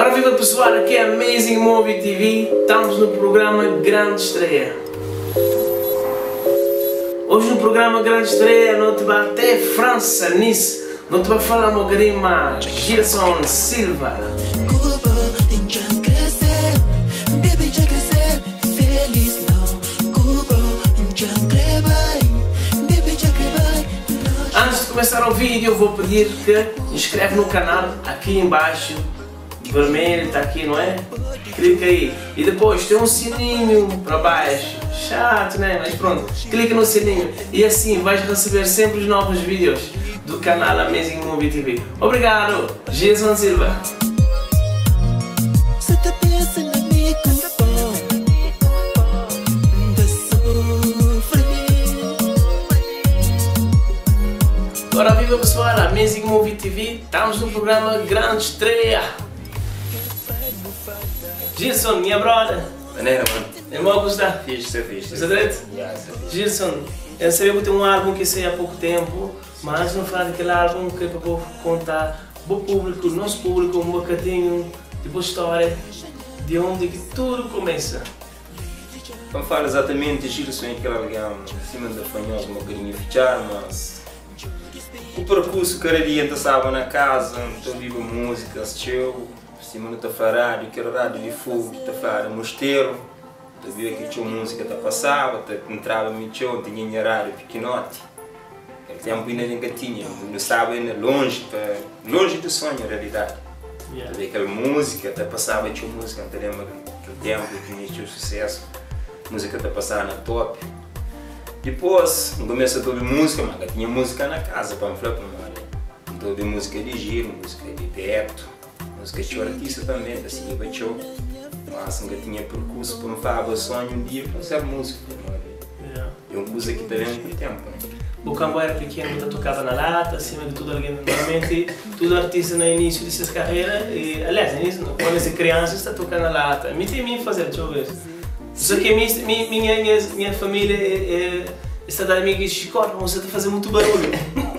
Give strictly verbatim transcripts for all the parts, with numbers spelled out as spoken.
Ora viva pessoal, aqui é Amazing Movie T V, estamos no programa Grande Estreia. Hoje no programa Grande Estreia nós vamos até França, Nice, nós vamos falar um bocadinho mais Gilson Silva. Antes de começar o vídeo eu vou pedir que inscreve no canal aqui embaixo. Vermelho, está aqui, não é? Clica aí. E depois tem um sininho para baixo. Chato, né? Mas pronto. Clica no sininho. E assim vais receber sempre os novos vídeos do canal Amazing Movie T V. Obrigado, Gilson Silva. Ora viva pessoal, Amazing Movie T V. Estamos no programa Grande Estreia. Gilson, minha brother. Maneira, mano. Irmão, gostar? Fiz, você fez. Você direito? Yeah, você fez. Gilson, eu sabia que tem um álbum que saiu há pouco tempo, mas não falar daquele álbum que é para contar o público, o nosso público, um bocadinho de boa história, de onde que tudo começa. Vamos falar exatamente de Gilson em aquele lugar, acima da fanhosa, um bocadinho fichar, mas o percurso que cada dia estava na casa, estou vivo música, assistiu. Cima no rádio, que era rádio de fogo, que estava no mosteiro, tu via que tinha música que passava, tu entrava no show, tinha rádio pequenote. Aquele tempo ainda ninguém tinha, não estava ainda longe, longe do sonho, na realidade. Tu via aquela música, até passava, tinha música, não lembro aquele tempo que tinha sucesso, música que passava na top. Depois, no começo eu ouvi música, mas tinha música na casa, para me falar para mim. Então ouvi música de giro, música de teto. Música de artista também, da Silva Show. Mas nunca tinha percurso para me fazer sonho um dia para ser músico. É uma coisa que também há muito tempo. O Cambo era pequeno, eu tocava na lata, acima de tudo, alguém normalmente, todo artista no início de sua carreira, e, aliás, no início, quando é criança, está tocando na lata. Me tem mim fazer, deixa eu ver. Só que minha, minha, minha, minha família é, é, está dando amiga de chicote, você está fazendo muito barulho.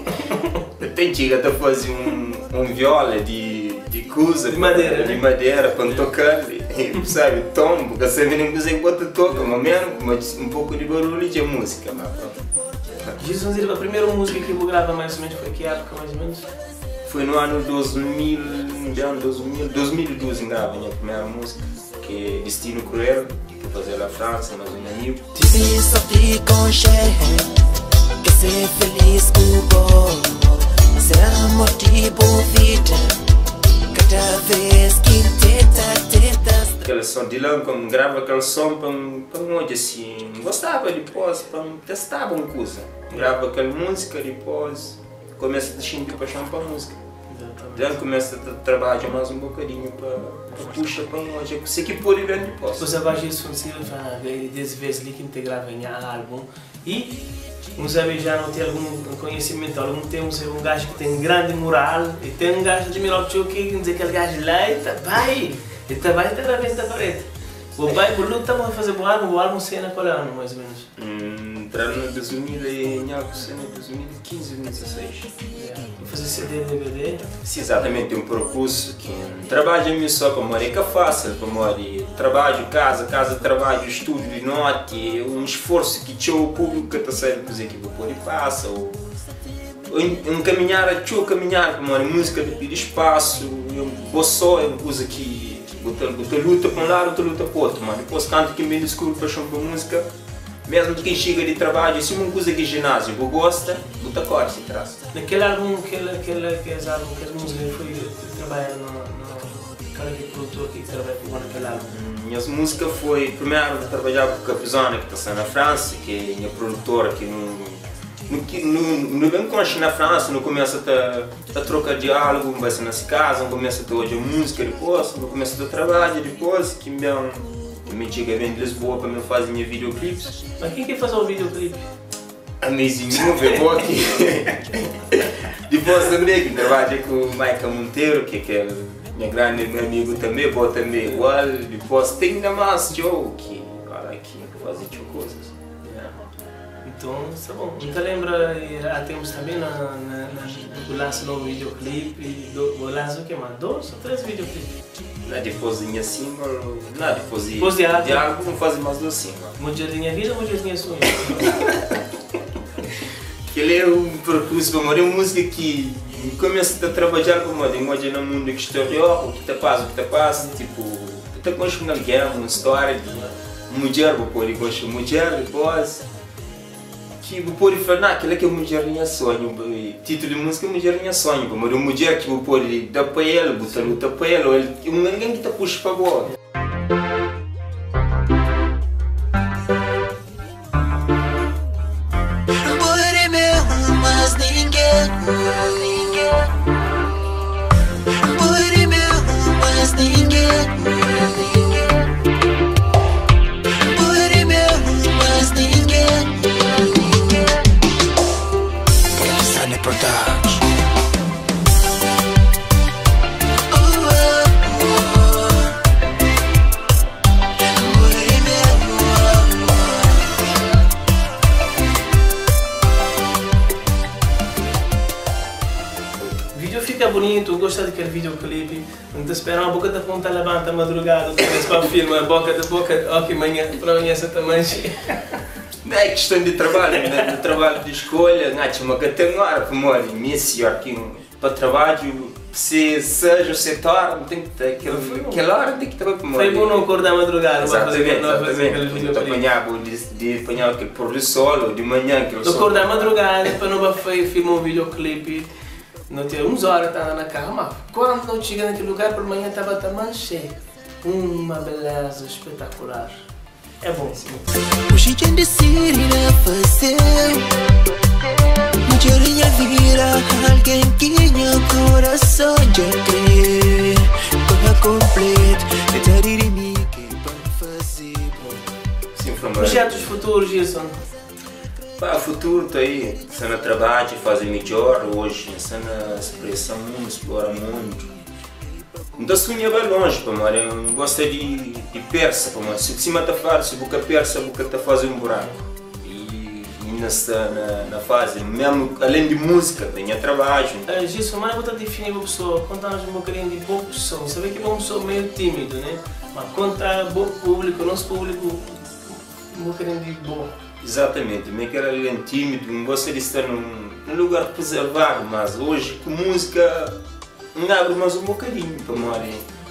Tem que até fazer um, um viola de. de coisa, de madeira, de né? madeira, para tocar, e, sabe, tom, porque você vê nem coisa que bota toca, mas mesmo, mas um pouco de barulho de música, mas pronto. Gilson Silva, a primeira música que eu gravava mais ou menos foi que época mais ou menos? Foi no ano dois mil, ano dois mil, dois mil e doze gravei a minha primeira música, que é Destino Cruel, que eu fazia na França, mas um amigo. Tive sorte com chefe, que ser feliz com o bom, será motivo vida. Cada vez que tenta, tenta. Aquele som de lá, como grava aquele som para um onde assim, gostava depois, para testar uma coisa. Grava aquela música, depois começa a sentir paixão para a música. Já começa a trabalhar mais um bocadinho para puxar para um onde você que pode ver depois. Você vai Gilson Silva, dez vezes ali que integrava em álbum e uns amigos já não têm algum conhecimento, algum temos um gajo que tem grande moral e tem um gajo de melhor que quer dizer que aquele gajo lá e tá vai, e tá vai estar na venda parede. O pai, o Luto tá a fazer o álbum, o álbum cena qual ano mais ou menos? Hum, entraram no dois mil e quinze, dois mil e dezesseis. Vou fazer C D, D V D? Sim, exatamente, um percurso que trabalho só para morar, que é fácil para morar. Trabalho, casa, casa, trabalho, estudo, noite, um esforço que tinha o público que está saindo dizer que vou pôr e passa. Ou, um caminhar, tinha caminhar para morar, música de pedir espaço, eu só é uma coisa que você luta para um lado, outra luta para o outro, mas depois canto que me descubro paixão por música, mesmo quem chega de trabalho, se uma coisa que ginásio, eu gosto, luta corre se traz. Naquele álbum, aquele, aquele, aquele álbum, aquela música foi trabalhar no, no cara que produtor que trabalha com naquele álbum. Minha música foi, primeiro eu trabalhava com a Capizona que está na França, que é minha produtora que não não vem com na França, não começa a, a trocar diálogo, vai ser nessa casa, não começa a ouvir música depois, não começa a trabalhar depois, que me me chega vem de Lisboa para me fazer minha videoclipes. Mas quem que faz o videoclipe? Amazing Movie, vou aqui. Depois também que trabalha com o Michael Monteiro, que é meu grande amigo também, vou também igual. Depois tem ainda mais Joe, que olha aqui, que faz coisas. Então, está bom. Não te lembra, há tempos também, na, na, na, o lance novo videoclipe, do, o lance o que mais? Dois ou três videoclipes? Não, depois de minha single, não, depois de, depois de, de álbum, não fazem mais dois singles. Mulher da minha vida ou Mulher da minha sonho? Ele é um percurso, para morrer, uma música que começa a trabalhar com uma linguagem no mundo exterior, o que te passa, o que te passa, tipo, tu conheces com alguém, uma história de mulher, vou pôr igual a mulher, depois, que vou pôr e falar, aquela que é mulher minha sonho, título de música é mulher minha sonho, vou morrer, mulher que vou pôr e dá para ela, botar luta para ela, ou alguém que te puxa para boa. Fica bonito, gosta daquele videoclipe, não te espera uma boca da ponta levanta madrugada, depois para o filme, a boca da boca, ok, manhã, para amanhã você também. Não é questão de trabalho, é de trabalho de escolha, não é uma categoria, como olha, minha senhora, que para trabalho, se seja o setor, tem que ter aquele, aquela hora, tem que ter para Foi bom não acordar madrugada para fazer aquele videoclipe. Apanhar, de apanhar aquele pôr do sol, de manhã, aquele sol. Acordar madrugada para não filmar um videoclipe. Não tinha uns horas estava na cama, quando não chega naquele lugar, por manhã estava também cheio. Uma beleza espetacular. É bom, sim. Hoje quem decide fazer, mulherinha vira alguém que meu coração já crê. Para completo, é ter inimigo para fazer. Sim, projetos futuros, Gilson? Para o futuro está aí, se não trabalha, faz melhor hoje, se não expressa muito, explora muito. Não sonha bem longe, para eu gosto de, de persa, para se cima está fácil, se boca persa, boca está fazendo um buraco. E ainda está na, na fase, mesmo além de música, tem trabalho. Uh, Gilson, mas eu vou definir uma pessoa, contar um bocadinho de boa pessoa. Sabe que é uma pessoa meio tímido, né? Mas conta bom público, nosso público, um bocadinho de boa. Exatamente, me quero alguém tímido, não gosto de estar num, num lugar preservado, mas hoje com música não abre mais um bocadinho, para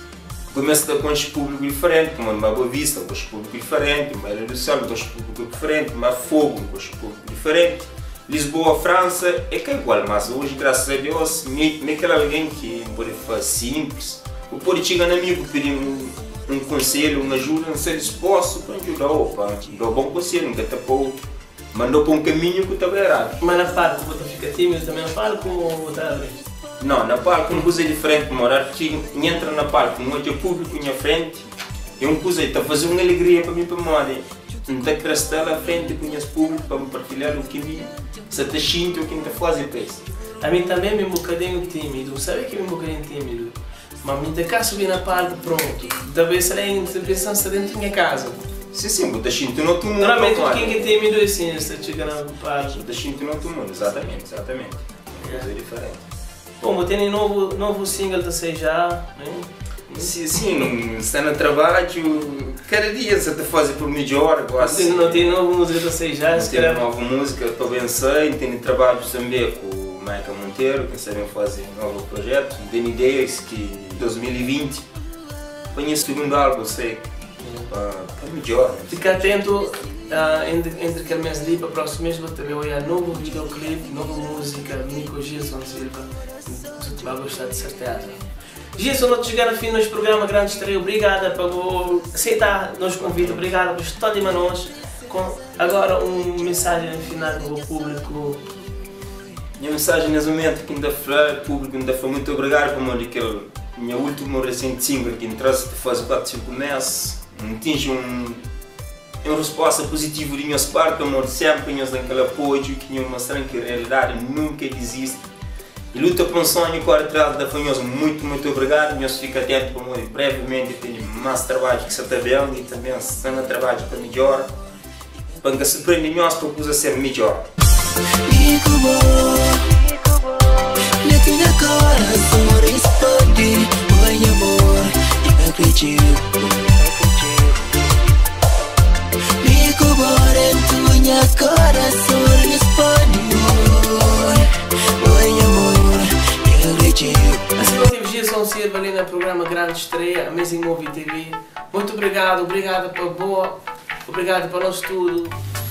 começa a ter com um público diferente, como uma Boa Vista, com um público diferente, uma Ilha do Sol, com um público diferente, uma Fogo, com um público diferente, Lisboa, França, é que é igual, mas hoje, graças a Deus, me, me quero alguém que pode fazer simples, ou pode chegar no amigo pedir um, um conselho, uma ajuda, não sei se posso, para ajudar, opa, dá um bom conselho, nunca te pôr, mandou para um caminho que estava errado. Mas na palco você fica tímido também na palco ou está a abrir? Não, na palco uma coisa é diferente, morar que entra na palco, um outro público na frente, é uma coisa, está a fazer uma alegria para mim, para morar. Não está a estar à frente, conheço público para me partilhar o que vi, se está sinto o que está fazendo para isso. A mim também me um bocadinho tímido, sabe que me um bocadinho tímido? Mas me de cá subir na palco, pronto. Da vez além de pensar se dentro da minha casa. Sim, sim, vou deixar no outro mundo. Normalmente quem é tímido é assim, está chegando na palco. Vou deixar no outro mundo, exatamente, exatamente. Uma coisa diferente. Bom, tem novo, novo single da Seja, né? Sim, sim, está no trabalho, cada dia você está fazendo por melhor. Gosto. Não tem nova música da Seja? Não tem nova música, estou bem sei, tem trabalho também com o Michael Monteiro, que sabem fazer um novo projeto, tem ideias que dois mil e vinte, põe o segundo álbum, sei, para melhor. Né? Fica atento, uh, entre, entre aquele mês ali para o próximo mês, vou também olhar novo videoclipe, nova música, Nico Gilson Silva, tu vai gostar de certeza. Gilson, não te chegar a fim do nosso programa Grande Estreia, obrigada por aceitar nosso convite, obrigada por estar de nós. Com agora uma mensagem final para o público. Minha mensagem nesse momento que ainda foi, o público ainda foi muito obrigado por aquele meu último recente single que trouxe de fazer quatro cinco meses. Não tinha um, uma resposta positiva de minha parte, amor, sempre tinha aquele apoio, que tinha mostrando que a realidade nunca desiste. E luta com o sonho e corre atrás da Fanhosa. Muito, muito obrigado. Nós fica atento para mim. Brevemente tenho mais trabalho que você está vendo e também se não trabalho para melhor. para que surpreender nós propus a ser melhor. Amigo bom, let me coração responde, oi amor, eu acredito. Amigo bom, minha coração responde, oi amor, eu acredito. Assim como tive Gilson Silva ali no programa Grande Estreia, Amazing Movie T V. Muito obrigado, obrigado pela boa, obrigado pelo estudo.